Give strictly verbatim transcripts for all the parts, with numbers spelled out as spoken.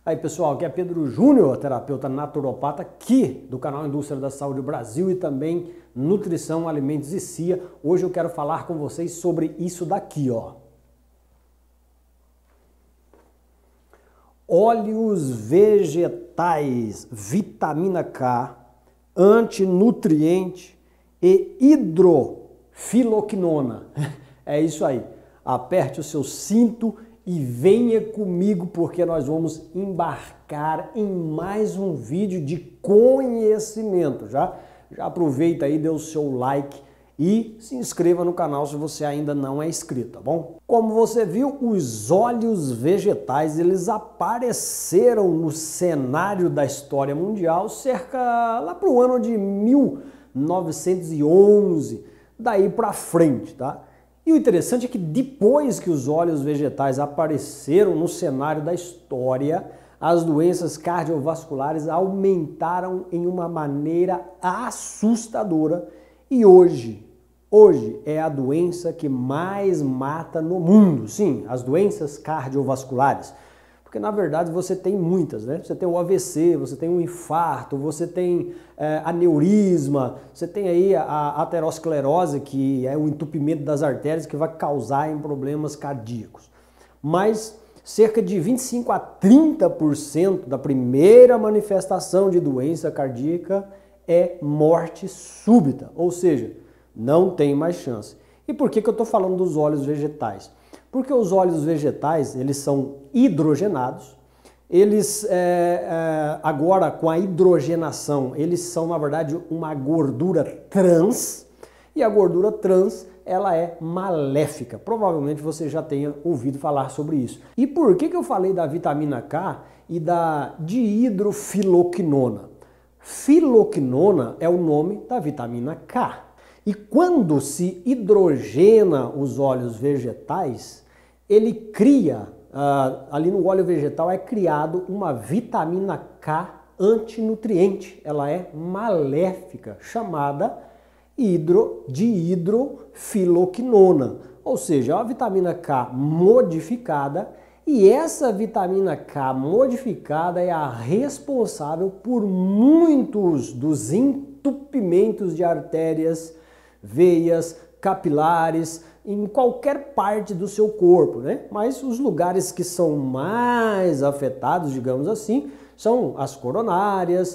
Aí pessoal, aqui é Pedro Júnior, terapeuta naturopata aqui do canal Indústria da Saúde Brasil e também Nutrição, Alimentos e C I A. Hoje eu quero falar com vocês sobre isso daqui, ó. Óleos vegetais, vitamina K, antinutriente e hidrofiloquinona. É isso aí. Aperte o seu cinto e venha comigo porque nós vamos embarcar em mais um vídeo de conhecimento. Já, já aproveita aí, dê o seu like e se inscreva no canal se você ainda não é inscrito, tá bom? Como você viu, os óleos vegetais, eles apareceram no cenário da história mundial cerca lá para o ano de mil novecentos e onze, daí para frente, tá? E o interessante é que depois que os óleos vegetais apareceram no cenário da história, as doenças cardiovasculares aumentaram em uma maneira assustadora e hoje, hoje é a doença que mais mata no mundo. Sim, as doenças cardiovasculares. Porque na verdade você tem muitas, né? Você tem o A V C, você tem o infarto, você tem é, aneurisma, você tem aí a aterosclerose, que é o entupimento das artérias que vai causar em problemas cardíacos. Mas cerca de vinte e cinco a trinta por cento da primeira manifestação de doença cardíaca é morte súbita, ou seja, não tem mais chance. E por que que eu estou falando dos óleos vegetais? Porque os óleos vegetais, eles são hidrogenados, eles, é, é, agora com a hidrogenação, eles são, na verdade, uma gordura trans, e a gordura trans, ela é maléfica. Provavelmente você já tenha ouvido falar sobre isso. E por que que eu falei da vitamina K e da dihidrofiloquinona? Filoquinona é o nome da vitamina K. E quando se hidrogena os óleos vegetais, ele cria, uh, ali no óleo vegetal é criado uma vitamina K antinutriente. Ela é maléfica, chamada hidro, dihidrofiloquinona. Ou seja, é uma vitamina K modificada e essa vitamina K modificada é a responsável por muitos dos entupimentos de artérias, veias, capilares, em qualquer parte do seu corpo, né? Mas os lugares que são mais afetados, digamos assim, são as coronárias,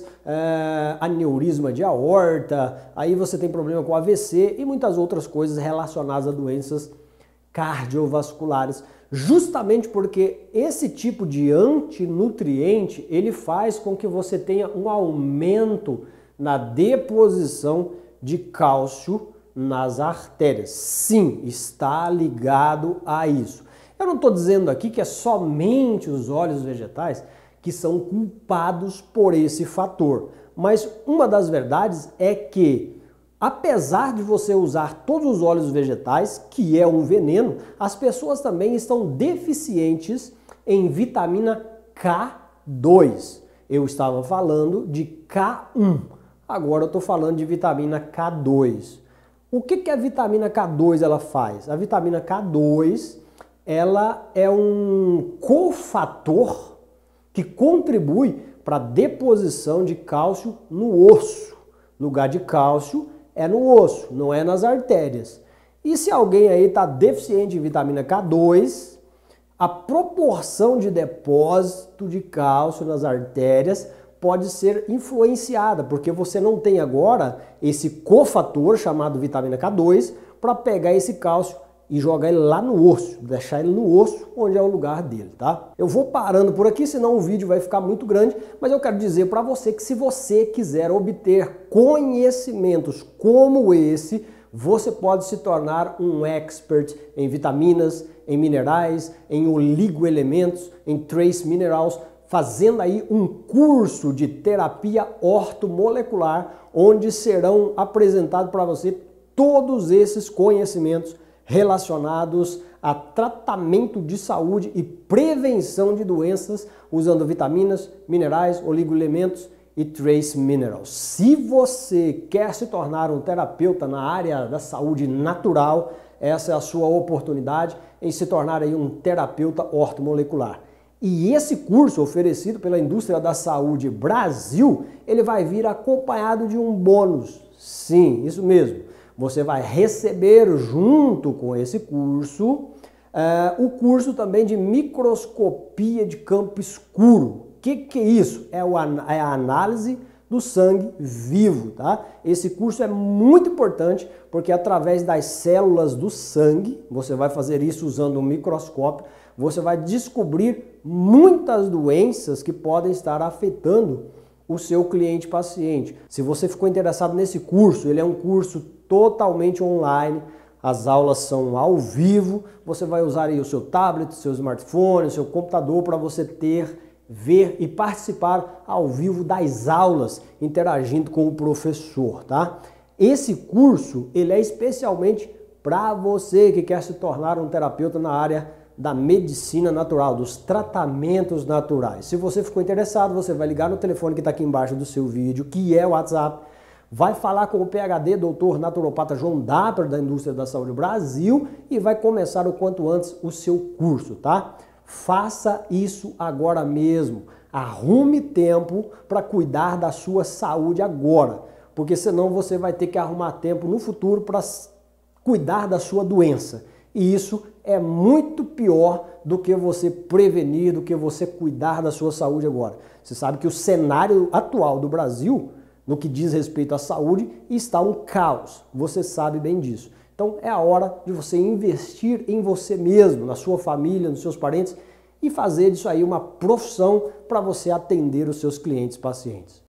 é, aneurisma de aorta, aí você tem problema com A V C e muitas outras coisas relacionadas a doenças cardiovasculares, justamente porque esse tipo de antinutriente, ele faz com que você tenha um aumento na deposição de cálcio nas artérias. Sim, está ligado a isso. Eu não estou dizendo aqui que é somente os óleos vegetais que são culpados por esse fator, mas uma das verdades é que, apesar de você usar todos os óleos vegetais, que é um veneno, as pessoas também estão deficientes em vitamina K dois. Eu estava falando de K um, agora eu estou falando de vitamina K dois. O que que a vitamina K dois ela faz? A vitamina K dois ela é um cofator que contribui para a deposição de cálcio no osso. Lugar de cálcio é no osso, não é nas artérias. E se alguém aí está deficiente em vitamina K dois, a proporção de depósito de cálcio nas artérias pode ser influenciada, porque você não tem agora esse cofator chamado vitamina K dois para pegar esse cálcio e jogar ele lá no osso, deixar ele no osso, onde é o lugar dele, tá? Eu vou parando por aqui, senão o vídeo vai ficar muito grande, mas eu quero dizer para você que se você quiser obter conhecimentos como esse, você pode se tornar um expert em vitaminas, em minerais, em oligoelementos, em trace minerals, fazendo aí um curso de terapia ortomolecular, onde serão apresentados para você todos esses conhecimentos relacionados a tratamento de saúde e prevenção de doenças usando vitaminas, minerais, oligoelementos e trace minerals. Se você quer se tornar um terapeuta na área da saúde natural, essa é a sua oportunidade em se tornar aí um terapeuta ortomolecular. E esse curso oferecido pela Indústria da Saúde Brasil, ele vai vir acompanhado de um bônus. Sim, isso mesmo. Você vai receber junto com esse curso uh, o curso também de microscopia de campo escuro. O que, que é isso? É, o, é a análise do sangue vivo, tá? Esse curso é muito importante porque através das células do sangue, você vai fazer isso usando um microscópio, você vai descobrir muitas doenças que podem estar afetando o seu cliente paciente. Se você ficou interessado nesse curso, ele é um curso totalmente online, as aulas são ao vivo, você vai usar aí o seu tablet, seu smartphone, seu computador para você ter ver e participar ao vivo das aulas, interagindo com o professor, tá? Esse curso, ele é especialmente para você que quer se tornar um terapeuta na área da medicina natural, dos tratamentos naturais. Se você ficou interessado, você vai ligar no telefone que está aqui embaixo do seu vídeo, que é o WhatsApp, vai falar com o P H D, doutor naturopata João Dapper, da Indústria da Saúde Brasil, e vai começar o quanto antes o seu curso, tá? Faça isso agora mesmo. Arrume tempo para cuidar da sua saúde agora, porque senão você vai ter que arrumar tempo no futuro para cuidar da sua doença. E isso é muito pior do que você prevenir, do que você cuidar da sua saúde agora. Você sabe que o cenário atual do Brasil, no que diz respeito à saúde, está um caos. Você sabe bem disso. Então é a hora de você investir em você mesmo, na sua família, nos seus parentes e fazer disso aí uma profissão para você atender os seus clientes pacientes.